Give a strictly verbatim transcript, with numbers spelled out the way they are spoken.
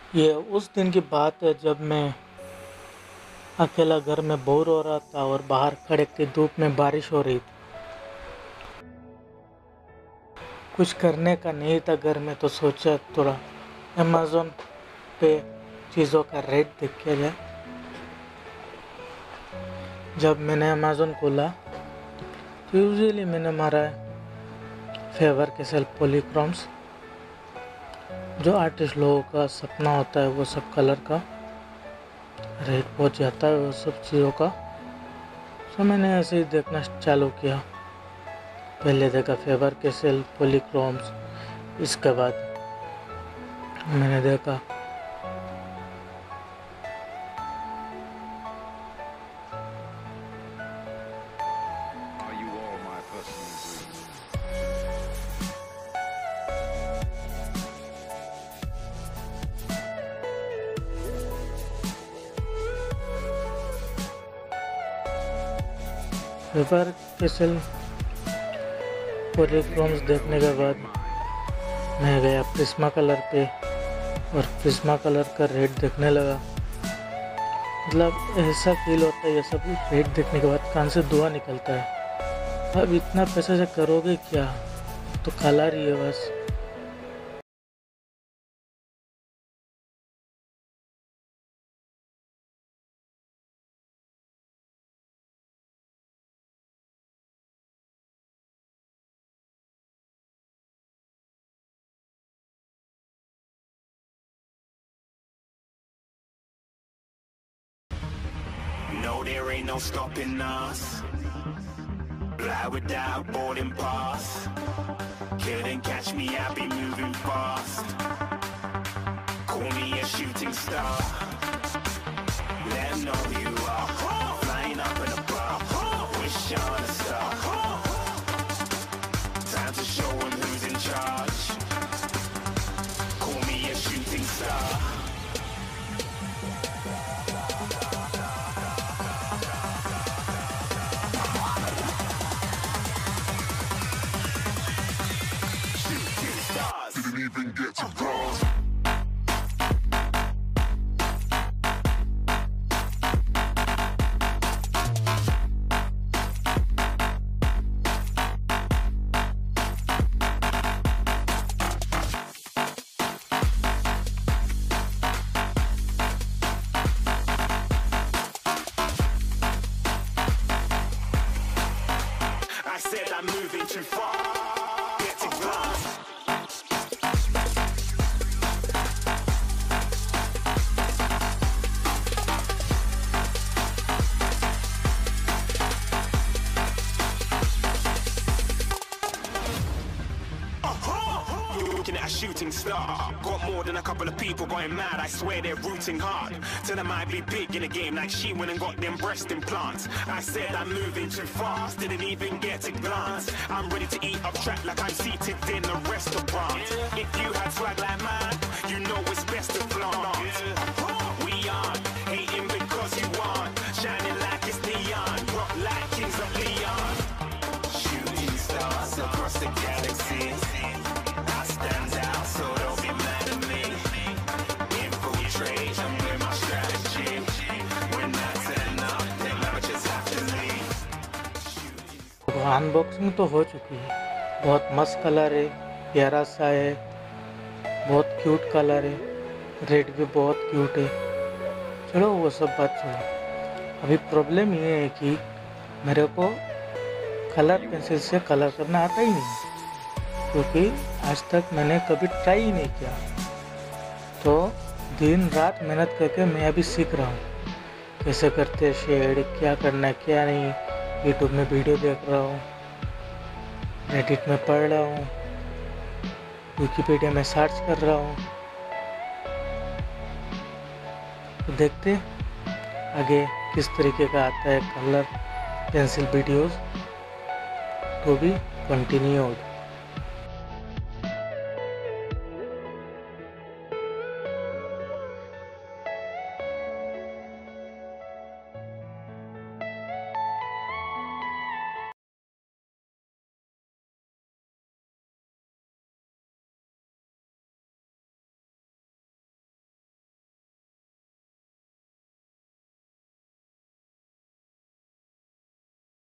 ये उस दिन की बात है जब मैं अकेला घर में बोर हो रहा था और बाहर कड़कती धूप में बारिश हो रही थी। कुछ करने का नहीं था घर में, तो सोचा थोड़ा अमेज़न पे चीज़ों का रेट देख किया जाए। जब मैंने अमेज़न खोला तो यूजुअली मैंने मारा फेवर कैसल पॉलीक्रोम्स, जो आर्टिस्ट लोगों का सपना होता है वो सब कलर का रेट पहुंच जाता है वो सब चीज़ों का। तो मैंने ऐसे ही देखना चालू किया। पहले देखा फेवर कैसल पॉलीक्रोम्स, इसके बाद मैंने देखा Are you all my personal dreams? Faber Castell Polychromos देखने के बाद मैं गया प्रिज्मा कलर पे और प्रिज्मा कलर का रेट देखने लगा। मतलब ऐसा फील होता है ये सब रेट देखने के बाद कान से धुआं निकलता है। अब इतना पैसे से करोगे क्या, तो कलर ही है बस। No, there ain't no stopping us. Fly without boarding pass. Couldn't catch me, I be moving fast. Call me a shooting star. Let 'em know who you are. Flying up in a bar. Wish on a star. Time to show 'em who's in charge. Call me a shooting star. Didn't even get to cross. I said I'm moving too far. Get to glass. Looking at a shooting star. Got more than a couple of people going mad. I swear they're rooting hard. Tell them I be big in the game like she went and got them breast implants. I said I'm moving too fast, didn't even get a glance. I'm ready to eat up track like I'm seated in a restaurant. If you had swag like mine, you know it's best to flaunt. We aren't hating because you aren't shining like it's neon, rock like kings of Leon. Shooting stars across the galaxy. I stand out, so don't be mad at me. Infiltrate, I'm with my strategy. When I turn up, then I just have to leave. Unboxing तो हो चुकी है। बहुत मस्त colour है, प्यारा सा है, बहुत क्यूट कलर है, रेड भी बहुत क्यूट है। चलो वो सब बात छोड़ो। अभी प्रॉब्लम ये है कि मेरे को कलर पेंसिल से कलर करना आता ही नहीं, क्योंकि आज तक मैंने कभी ट्राई ही नहीं किया। तो दिन रात मेहनत करके मैं अभी सीख रहा हूँ कैसे करते शेड, क्या करना है क्या नहीं। यूट्यूब में वीडियो देख रहा हूँ, रेडिट में पढ़ रहा हूँ, विकिपीडिया में सर्च कर रहा हूँ। तो देखते आगे किस तरीके का आता है कलर पेंसिल वीडियोस। तो भी कंटिन्यूड।